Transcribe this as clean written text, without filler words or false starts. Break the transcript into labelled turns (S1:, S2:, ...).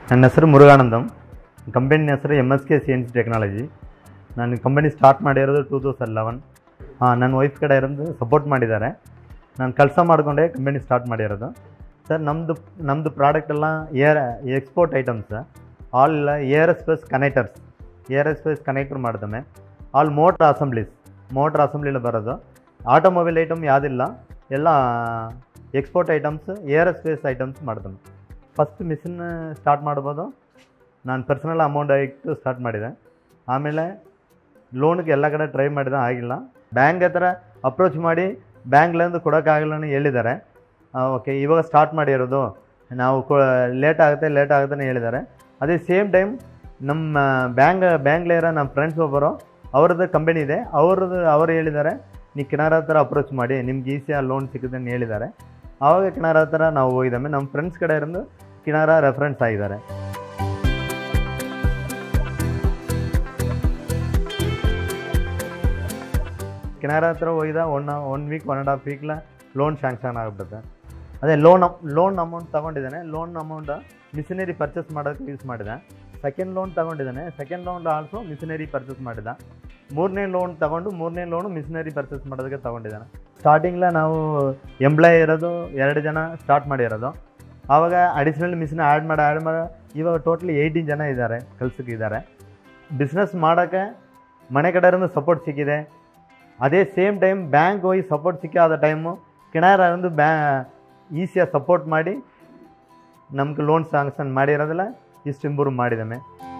S1: ನನ್ನ ಹೆಸರು ಮುರುಗಾನಂದಂ. ಕಂಪನಿ ಹೆಸರು MSK CNC ಟೆಕ್ನಾಲಜಿ. ನಾನು ಕಂಪನಿ ಸ್ಟಾರ್ಟ್ ಮಾಡಿರೋದು 2011. ನನ್ನ ವೈಫ್ ಕಡೆ ಇರೋದು ಸಪೋರ್ಟ್ ಮಾಡಿದ್ದಾರೆ. ನಾನು ಕೆಲಸ ಮಾಡಿಕೊಂಡೆ ಕಂಪನಿ ಸ್ಟಾರ್ಟ್ ಮಾಡಿರೋದು. ಸರ್ ನಮ್ಮದು ಪ್ರಾಡಕ್ಟ್ ಎಲ್ಲ export items, all aerospace connector ಮಾಡ್ದಮ್ಮೆ, ಆಲ್ ಮೋಟ್ರ್ ಅಸೆಂಬ್ಲಿಲಿ ಬರೋದು. ಆಟೋಮೊಬೈಲ್ ಐಟಮ್ ಯಾವುದಿಲ್ಲ, ಎಲ್ಲ ಎಕ್ಸ್ಪೋರ್ಟ್ ಐಟಮ್ಸ್, ಏರೋಸ್ಪೇಸ್ ಐಟಮ್ಸ್ ಮಾಡ್ದಮ್ಮೆ. ಫಸ್ಟ್ ಮಿಷಿನ್ ಸ್ಟಾರ್ಟ್ ಮಾಡ್ಬೋದು. ನಾನು ಪರ್ಸನಲ್ ಅಮೌಂಟ್ ಇಟ್ಟು ಸ್ಟಾರ್ಟ್ ಮಾಡಿದೆ. ಆಮೇಲೆ ಲೋನ್ಗೆ ಎಲ್ಲ ಕಡೆ ಟ್ರೈ ಮಾಡಿದೆ, ಆಗಿಲ್ಲ. ಬ್ಯಾಂಕ್ ಹತ್ರ ಅಪ್ರೋಚ್ ಮಾಡಿ ಬ್ಯಾಂಕ್ಲಿಂದ ಕೊಡೋಕ್ಕಾಗಲ್ಲ ಹೇಳಿದ್ದಾರೆ. ಓಕೆ, ಇವಾಗ ಸ್ಟಾರ್ಟ್ ಮಾಡಿರೋದು ನಾವು ಲೇಟ್ ಆಗುತ್ತೆ ಹೇಳಿದ್ದಾರೆ. ಅದೇ ಸೇಮ್ ಟೈಮ್ ನಮ್ಮ ಬ್ಯಾಂಕ್ಲಿರೋ ನಮ್ಮ ಫ್ರೆಂಡ್ಸ್ ಒಬ್ಬರು, ಅವ್ರದ್ದು ಕಂಪನಿ ಇದೆ, ಅವರು ಹೇಳಿದ್ದಾರೆ ನೀವು ಕಿನಾರಾ ಹತ್ರ ಅಪ್ರೋಚ್ ಮಾಡಿ ನಿಮ್ಗೆ ಈಸಿಯಾಗಿ ಲೋನ್ ಸಿಗುತ್ತೆ ಅಂತ ಹೇಳಿದ್ದಾರೆ. ಆವಾಗ ಕಿನಾರಾ ಹತ್ರ ನಾವು ಹೋಗಿದ್ದಾವೆ. ನಮ್ಮ ಫ್ರೆಂಡ್ಸ್ ಕಡೆ ಇರೋದು ಕಿನಾರಾ ರೆಫರೆನ್ಸ್ ಆಗಿದ್ದಾರೆ. ಕಿನಾರಾ ಹತ್ರ ಹೋಗಿದ ಒನ್ ವೀಕ್ 1.5 ವೀಕ್ಲ ಲೋನ್ ಶಾಂಕ್ಷನ್ ಆಗಿಬಿಡುತ್ತೆ. ಅದೇ ಲೋನ್ ಅಮೌಂಟ್ ತೊಗೊಂಡಿದ್ದಾನೆ. ಲೋನ್ ಅಮೌಂಟ್ ಮಿಷಿನರಿ ಪರ್ಚೇಸ್ ಮಾಡೋಕ್ಕೆ ಯೂಸ್ ಮಾಡಿದೆ. ಸೆಕೆಂಡ್ ಲೋನ್ ತೊಗೊಂಡಿದ್ದಾನೆ. Second loan also machinery purchase ಮಾಡಿದ. ಮೂರನೇ ಲೋನು ಮಿಷಿನರಿ ಪರ್ಚೇಸ್ ಮಾಡೋದಕ್ಕೆ ತೊಗೊಂಡಿದ್ದಾನೆ. ಸ್ಟಾರ್ಟಿಂಗ್ಲ ನಾವು ಎಂಪ್ಲಾಯ್ ಇರೋದು 2 ಜನ ಸ್ಟಾರ್ಟ್ ಮಾಡಿರೋದು. ಆವಾಗ ಅಡಿಷ್ನಲ್ ಮಿಷಿನ್ ಆ್ಯಡ್ ಮಾಡಿ ಇವಾಗ ಟೋಟಲಿ 18 ಜನ ಇದ್ದಾರೆ, ಕೆಲಸಕ್ಕಿದ್ದಾರೆ. ಬಿಸ್ನೆಸ್ ಮಾಡೋಕ್ಕೆ ಮನೆ ಕಡೆಯಿಂದ ಸಪೋರ್ಟ್ ಸಿಕ್ಕಿದೆ. ಅದೇ ಸೇಮ್ ಟೈಮ್ ಬ್ಯಾಂಕ್ ಹೋಗಿ ಸಪೋರ್ಟ್ ಸಿಕ್ಕಾದ ಟೈಮು ಕಿನಾರಾ ಒಂದು ಈಸಿಯಾಗಿ ಸಪೋರ್ಟ್ ಮಾಡಿ ನಮ್ಗೆ ಲೋನ್ ಸ್ಯಾಂಕ್ಷನ್ ಮಾಡಿರೋದಿಲ್ಲ, ಇಷ್ಟು ಇಂಪ್ರೂವ್ ಮಾಡಿದ್ದಾನೆ.